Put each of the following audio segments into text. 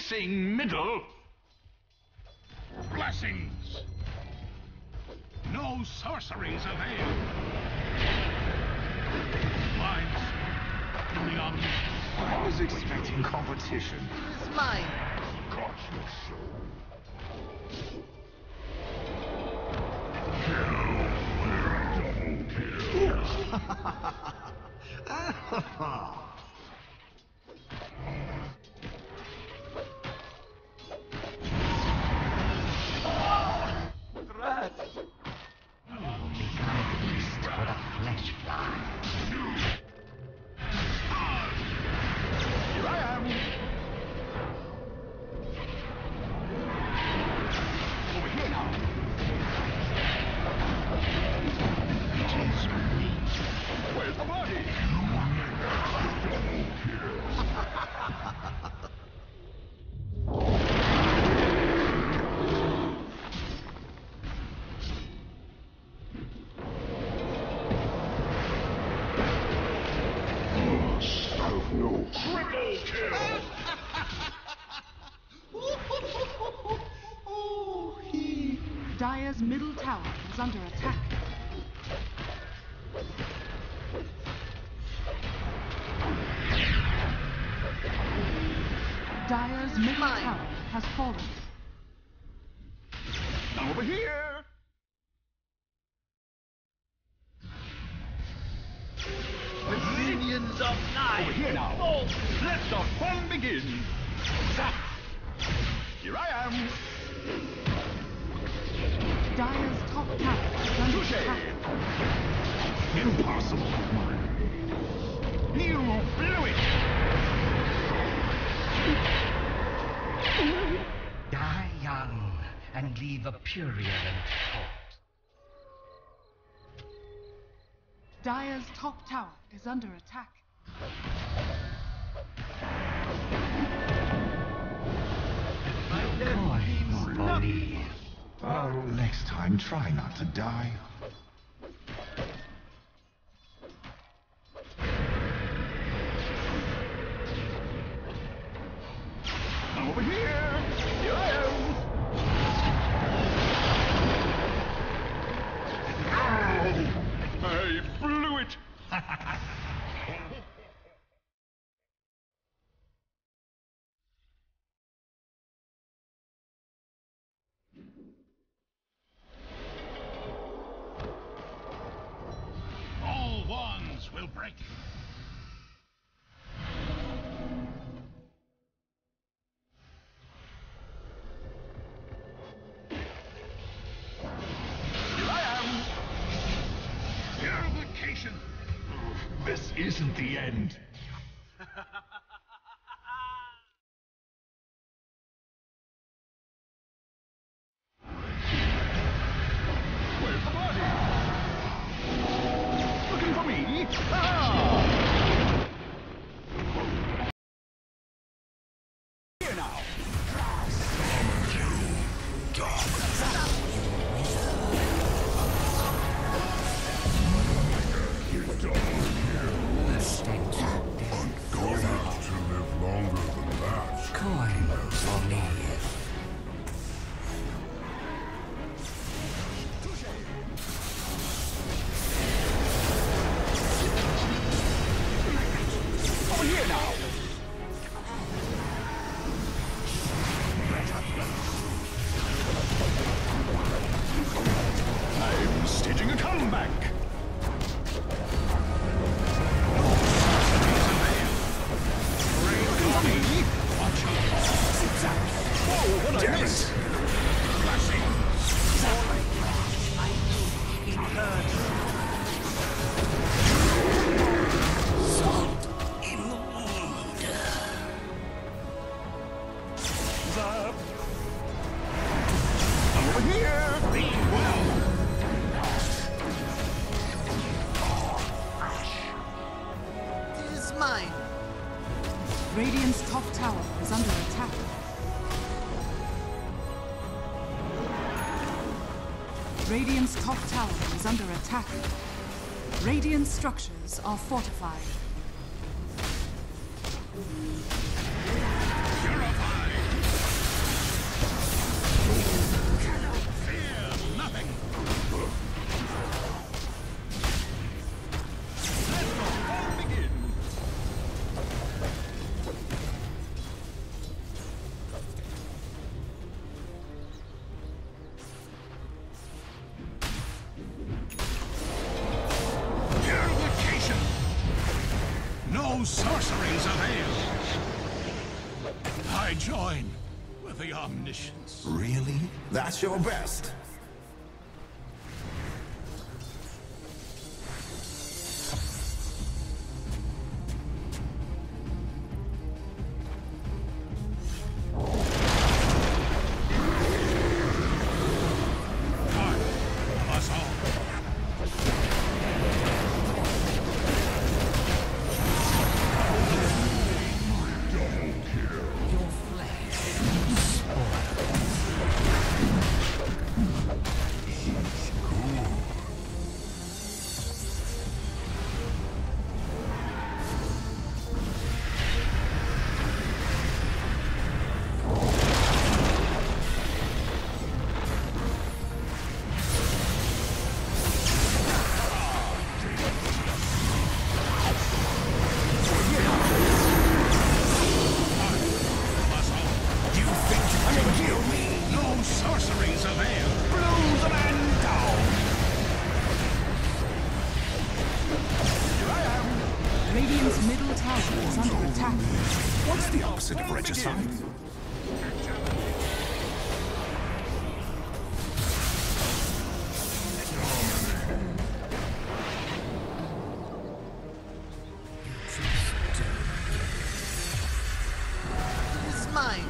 missing middle. Blessings. No sorceries avail. Lives. The omniscience. I was expecting competition. It's mine. Dire's middle tower is under attack. Dire's middle tower has fallen. Over here! The minions of night! Over here now! Oh. Let the fun begin! Zap! Here I am! Dire's top tower is under Touché! attack. Impossible! You blew it! Die young and leave a purulent thought. Dire's top tower is under attack. Coin for me. Oh, next time, try not to die. Over here! Here I am! I blew it! All wands will break. Here I am! Purification! This isn't the end. Where's the body? Looking for me? Ah! Here now. Coin for me. Over here now. I'm staging a comeback. Looking for me? Watch out. Zap. Whoa, what I miss? Flashing. Zap. Salt in the wound. Zap. Over here. Be well. It is mine. Radiant's top tower is under attack. Radiant's top tower is under attack. Radiant structures are fortified. Purified. sorceries avail. I join with the omniscience. Really? That's your best? Radiant's middle tower is under attack. What's the opposite of regicide? It is mine.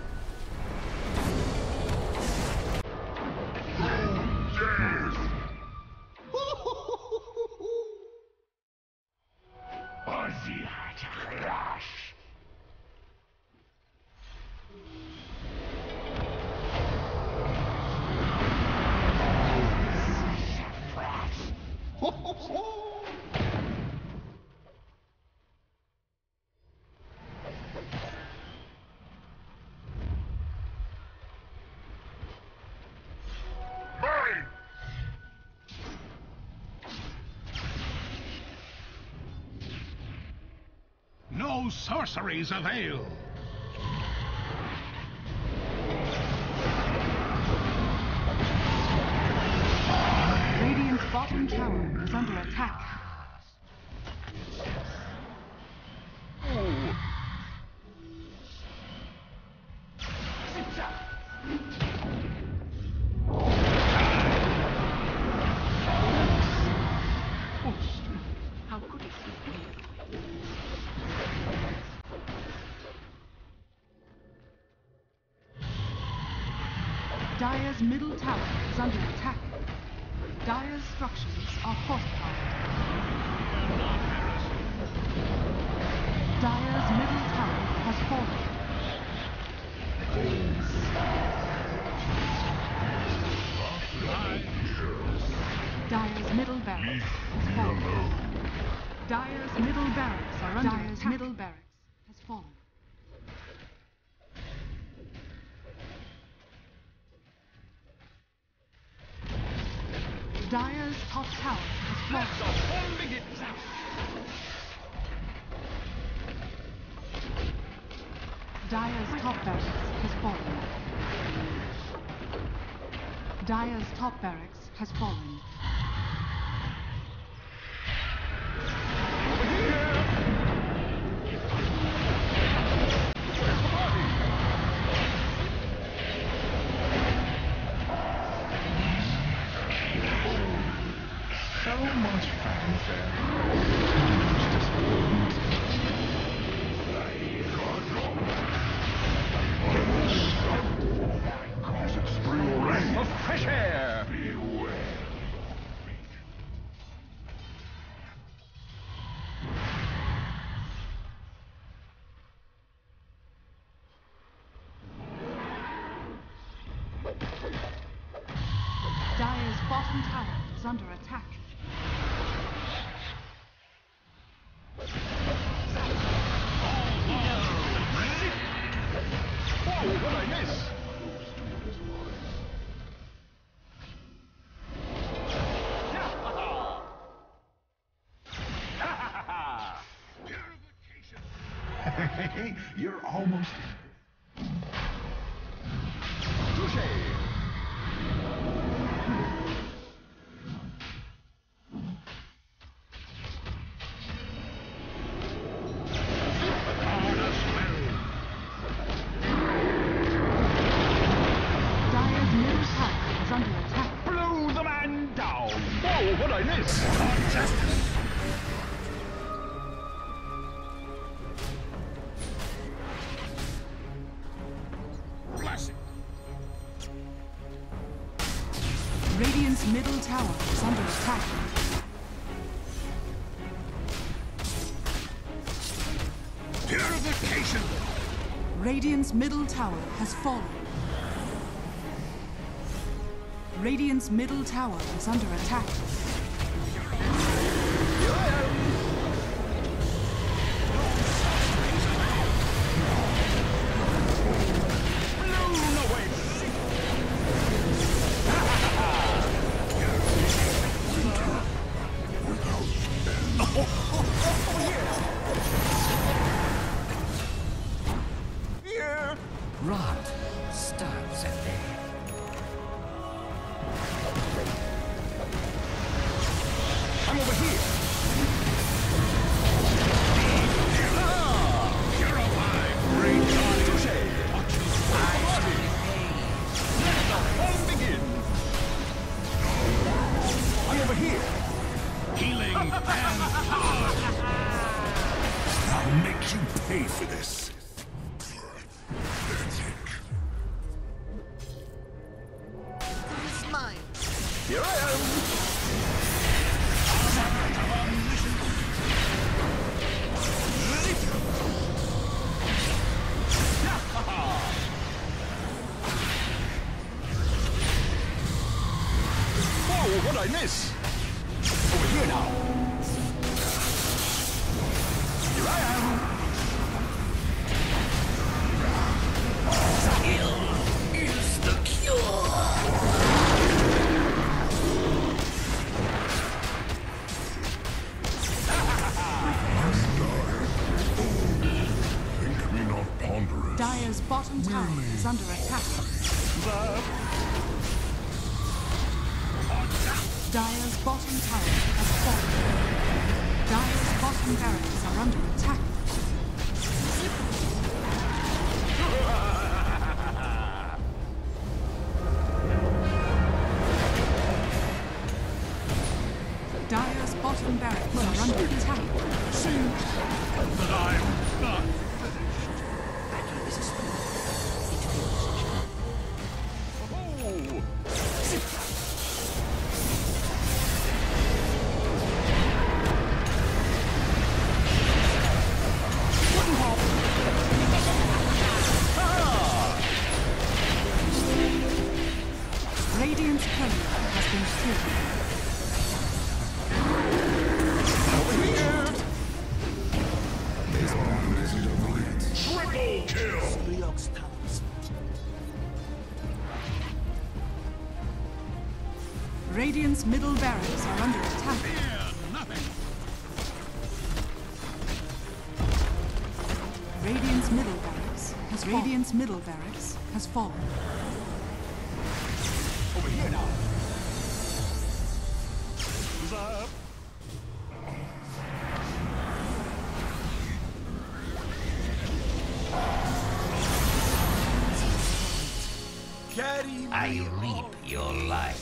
No sorceries avail. Radiant's bottom tower is under attack. How could it be? Dire's middle tower is under attack. Dire's structures are fortified. Dire's middle tower has fallen. Dire's middle barracks has fallen. Dire's middle barracks are under attack. Dire's middle barracks has fallen. Dire's top tower has fallen. Dire's top barracks has fallen. Dire's top barracks has fallen. So much fanfare. Much disappointment. Of fresh air. Dire's bottom tower is under attack. Oh, what I miss? You're almost... tower is under attack. Purification! Radiant's middle tower has fallen. Radiant's middle tower is under attack. Rot starts at there. I'm over here! You're alive! Great God! Touché! Let the fun begin! I'm over here! Healing and power! I'll make you pay for this. It's mine. Here I am! Whoa, what'd I miss? Over here now. Here I am. Skill is the cure. Think me not ponderous. Dire's bottom tower is under attack. Dire's bottom tower has fallen. Dire's bottom barracks are under attack. Dire's bottom barracks are under attack. But I'm not Oh! Radiant's courier has been killed. Over here! This one isn't over yet. Triple kill! Radiant's middle barracks are under attack. Fear nothing! Radiant's middle barracks has fallen. Over here now. Who's up? Carry me. I reap your life.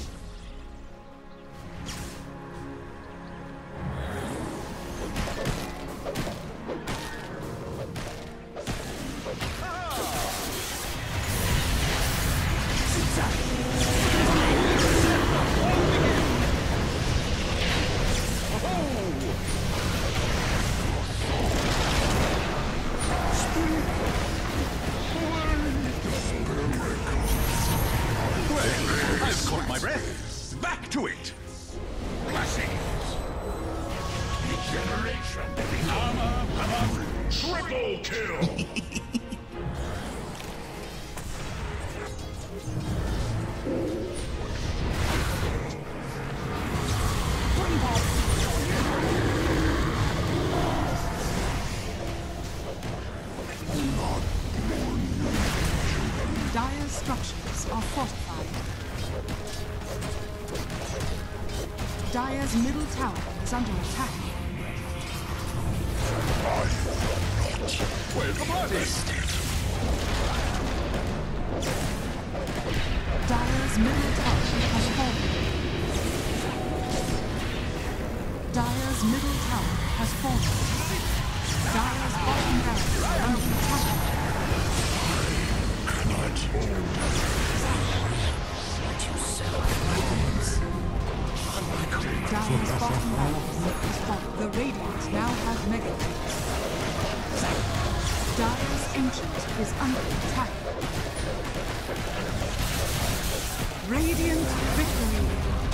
I've caught my breath. Back to it. Blessings. Regeneration. Armor. Triple kill. Dire's structures are fortified. Dire's middle tower is under attack. Where's the body? Dire's middle tower has fallen. Dire's middle tower has fallen. Dire's bottom barracks are under attack. Dire's bottom barracks has fallen. The Radiant now has Mega Knights. Dire's Ancient is under attack. Radiant victory!